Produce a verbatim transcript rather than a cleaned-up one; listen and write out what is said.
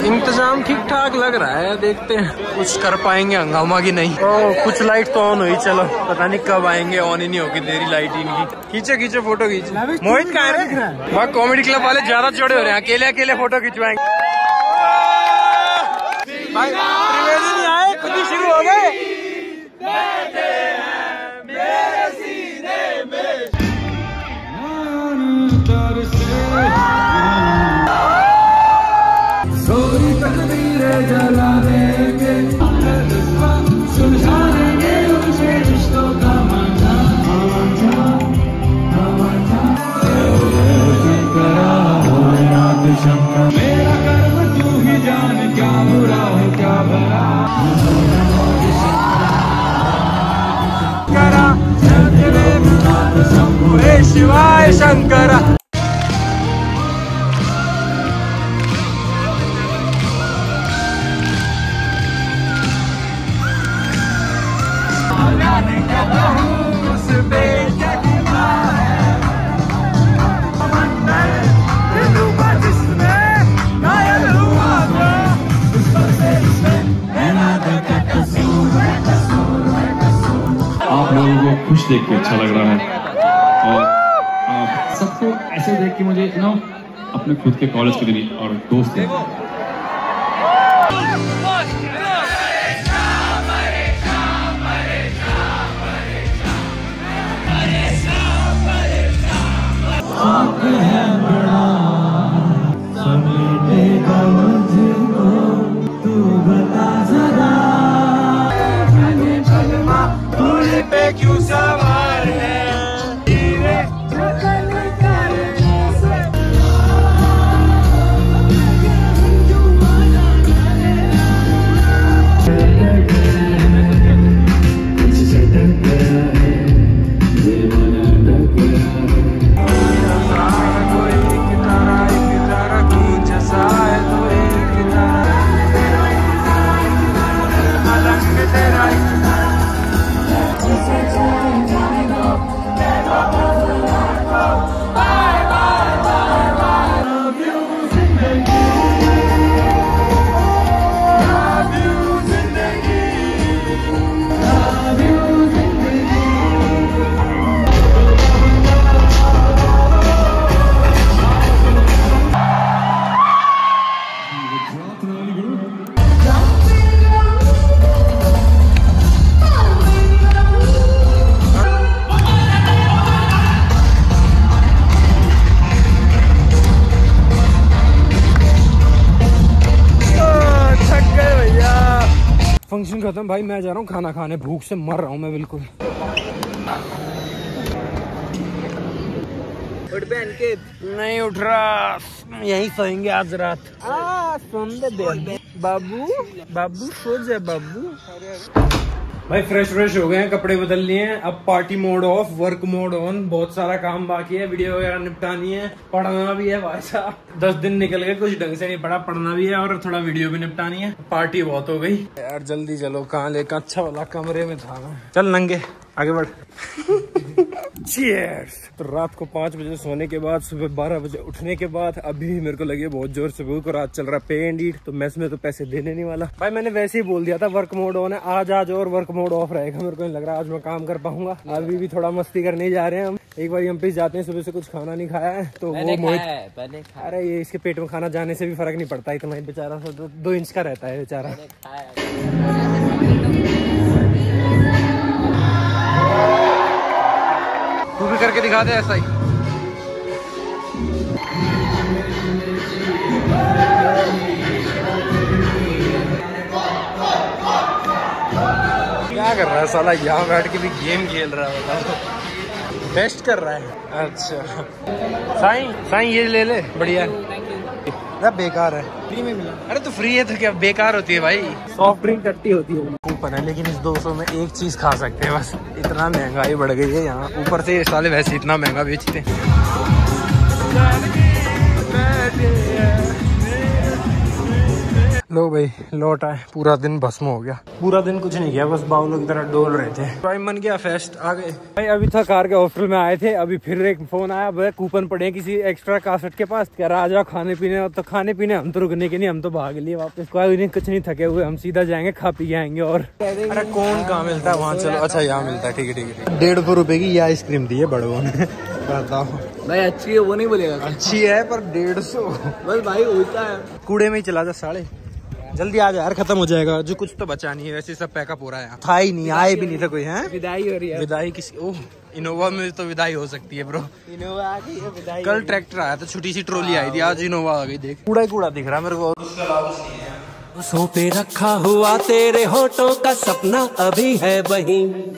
इंतजाम ठीक ठाक लग रहा है, देखते हैं कुछ कर पाएंगे हंगामा की नहीं। ओ, कुछ लाइट तो ऑन हुई, चलो पता नहीं कब आएंगे, ऑन ही नहीं होगी देरी लाइट इनकी। खींचे खींचे फोटो खींचे। मोहित कहाँ है? वहाँ कॉमेडी क्लब वाले ज्यादा चौड़े हो रहे हैं, अकेले अकेले फोटो खिंचवाएंगे। भाई त्रिवेदी नहीं आए, खुद ही शुरू हो गए। जला देंगे सुलझा देंगे उनसे रिश्तों का मांझा शंकरा भोलेनाथ शंकर मेरा कर्म तू ही जान, क्या बुरा है क्या भला। शंकरा शंभो हे शिवाय शंकरा। आप लोगों को खुश देख के अच्छा लग रहा है और आप सबको ऐसे देख के मुझे ना अपने खुद के कॉलेज के दिन और दोस्त हैं। क्यों सवार है धीरे फंक्शन खत्म भाई, मैं जा रहा हूँ खाना खाने, भूख से मर रहा हूँ मैं बिल्कुल। उठ पे अंकित। नहीं उठ रहा, यहीं सोएंगे आज रात। आ, सोन दे बाबू, बाबू सो जा बाबू। भाई फ्रेश फ्रेश हो गए हैं, कपड़े बदल लिए हैं, अब party mode off, work mode on. बहुत सारा काम बाकी है, वीडियो वगैरह निपटानी है, पढ़ना भी है भाई साहब। दस दिन निकल गए, कुछ ढंग से नहीं पढ़ा, पढ़ना भी है और थोड़ा वीडियो भी निपटानी है। पार्टी बहुत हो गई यार, जल्दी चलो। कहाँ लेकर, अच्छा वाला कमरे में था मैं। चल नंगे आगे बढ़। Cheers! तो रात को पाँच बजे सोने के बाद सुबह बारह बजे उठने के बाद अभी मेरे को लगे बहुत जोर से भूख, और आज चल रहा पे एंड ईट, तो मैस में तो पैसे देने नहीं वाला भाई। मैंने वैसे ही बोल दिया था वर्क मोड ऑन है, आज आज और वर्क मोड ऑफ रहेगा। मेरे को नहीं लग रहा आज मैं काम कर पाऊंगा। अभी भी थोड़ा मस्ती करने जा रहे हैं हम। एक बार हम पे जाते हैं, सुबह से कुछ खाना नहीं खाया है तो वो मोहित, अरे ये इसके पेट में खाना जाने से भी फर्क नहीं पड़ता, इतना ही बेचारा सा दो, दो इंच का रहता है बेचारा। तू भी करके दिखा दे ऐसा ही। क्या कर रहा है साला, यहाँ बैठ के भी गेम खेल रहा है, बताओ। बेस्ट कर रहा है। अच्छा साईं, साईं ये ले ले, बढ़िया है। बेकार है, फ्री में मिला। अरे तो फ्री है तो क्या बेकार होती है भाई, सॉफ्ट ड्रिंक टट्टी होती है। कूपन है, लेकिन इस दो सौ में एक चीज खा सकते हैं बस। इतना महंगाई बढ़ गई है यहाँ, ऊपर से ये साले वैसे इतना महंगा बेचते हैं। लो भाई लौट आए, पूरा दिन भस्म हो गया। पूरा दिन कुछ नहीं किया, बस बाउलों की तरह डोल रहे थे। भाई मन गया फेस्ट, आ गए भाई। अभी था कार के हॉस्टल में आए थे, अभी फिर एक फोन आया, भाई कूपन पड़े हैं किसी एक्स्ट्रा कासट के पास, कह रहा आ जाओ खाने पीने। तो खाने पीने हम तो रुकने के नहीं, हम तो भाग लिए वापस। कोई नहीं, कुछ नहीं थके हुए, हम सीधा जाएंगे खा पी के आएंगे। और अरे कौन कहाँ मिलता है वहाँ, चलो अच्छा यहाँ मिलता है, ठीक है ठीक है। डेढ़ सौ रुपए की ये आइसक्रीम दी है बड़ों ने, बताओ भाई अच्छी है वो नहीं बोलेगा, अच्छी है पर डेढ़ सौ बस भाई होता है। कूड़े में ही चला जा साले, जल्दी आ जा यार, खत्म हो जाएगा। जो कुछ तो बचा नहीं है, वैसे सब पैकअप हो रहा है। था ही नहीं, आए भी नहीं था कोई। है विदाई हो रही है, विदाई किसी, ओह इनोवा में तो विदाई हो सकती है ब्रो। इनोवा आ गई है, विदाई। कल ट्रैक्टर आया था, छोटी सी ट्रॉली आई थी, आज इनोवा आ गई। देख कूड़ा ही कूड़ा दिख रहा है मेरे को। सो पे रखा हुआ तेरे होठों का सपना अभी है वहीं।